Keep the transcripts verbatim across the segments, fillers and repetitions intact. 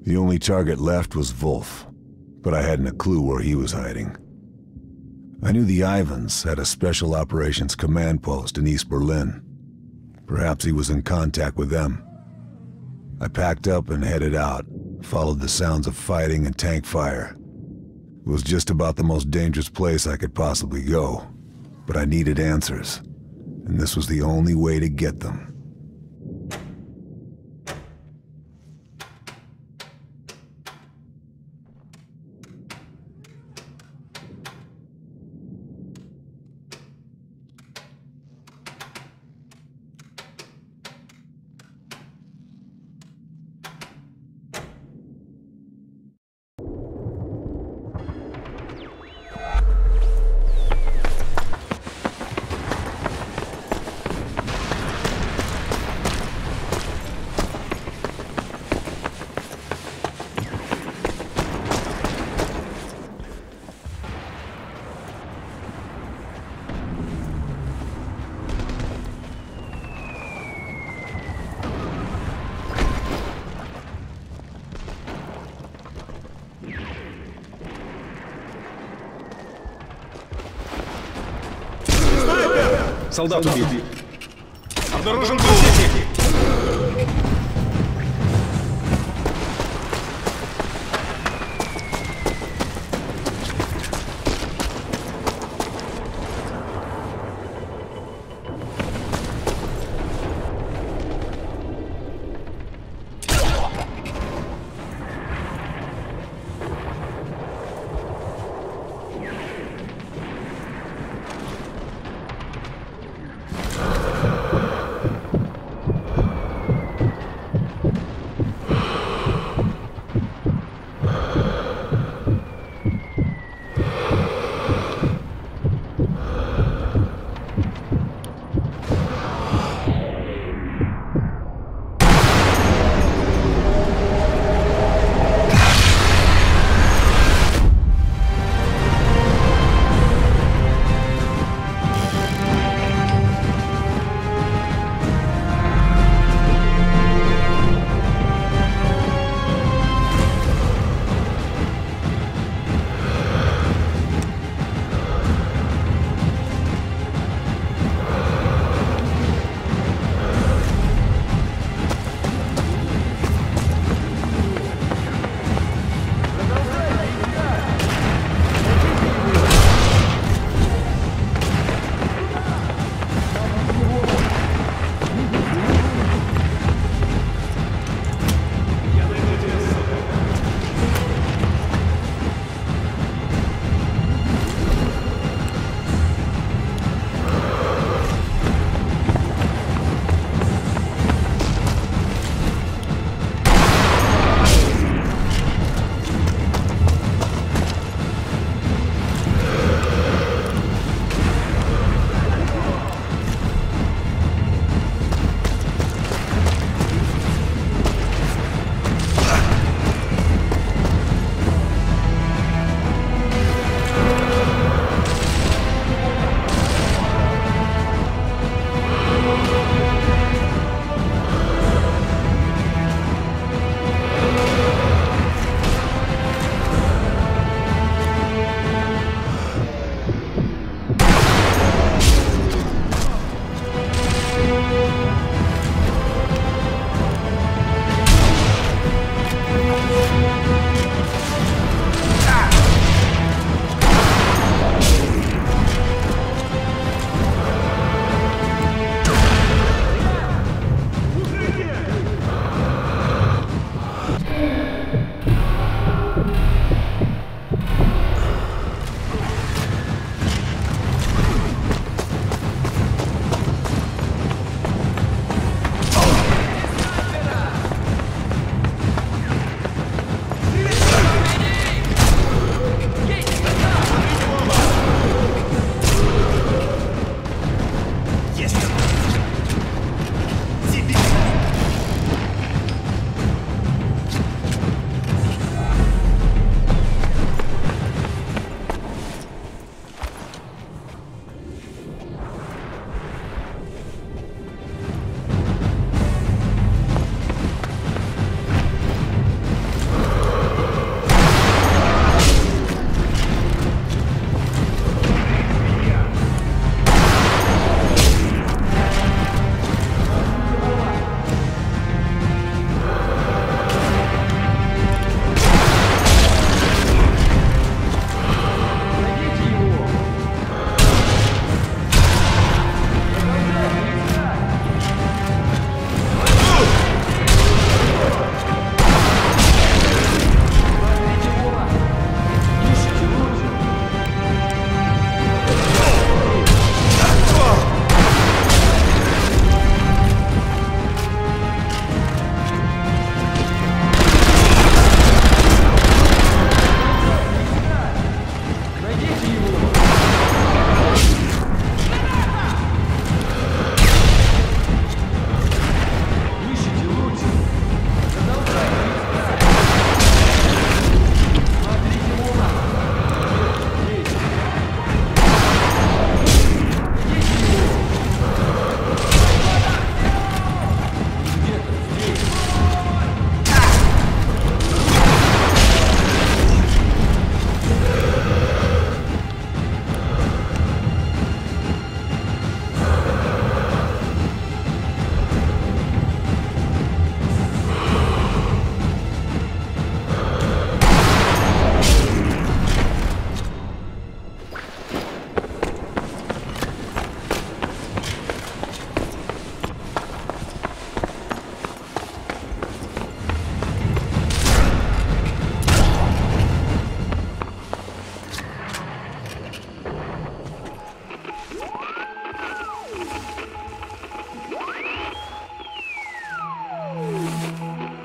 The only target left was Wolf, but I hadn't a clue where he was hiding. I knew the Ivans had a special operations command post in East Berlin. Perhaps he was in contact with them. I packed up and headed out, followed the sounds of fighting and tank fire. It was just about the most dangerous place I could possibly go, but I needed answers, and this was the only way to get them. Солдат убит. Обнаружен противник.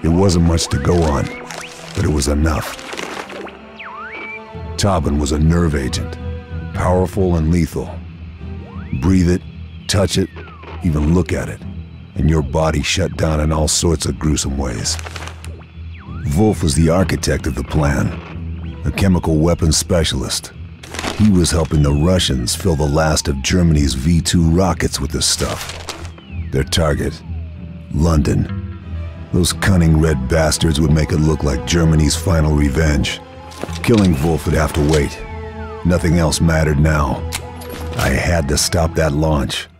It wasn't much to go on, but it was enough. Tobin was a nerve agent, powerful and lethal. Breathe it, touch it, even look at it, and your body shut down in all sorts of gruesome ways. Wolf was the architect of the plan, a chemical weapons specialist. He was helping the Russians fill the last of Germany's V two rockets with this stuff. Their target, London. Those cunning red bastards would make it look like Germany's final revenge. Killing Wolf would have to wait. Nothing else mattered now. I had to stop that launch.